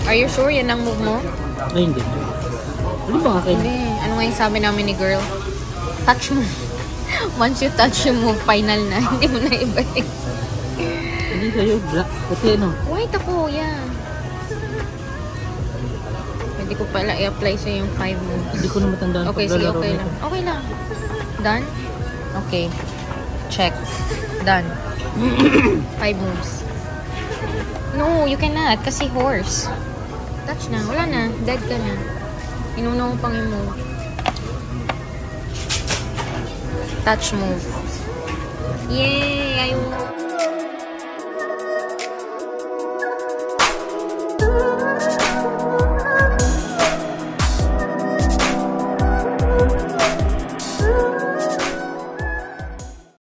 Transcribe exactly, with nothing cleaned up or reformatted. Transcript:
Are you sure yan ang move mo? Ay, hindi. Ano ba akin? Hindi. Ano nga yung sabi namin ni girl? Touch mo. Once you touch yung move, final na. Hindi mo na ibalik. Hindi sa'yo. Black. Puti ano? White ako, yeah. Hindi ko pala i-apply sa yung five moves. Hindi ko na matandaan. Okay, sige, okay lang. Okay lang. Done? Okay. Check. Done. Five moves. No, you cannot. Kasi horse. Touch na. Wala na. Dead ka na. Inuno mo pang yung move. Touch move. Yay! I won.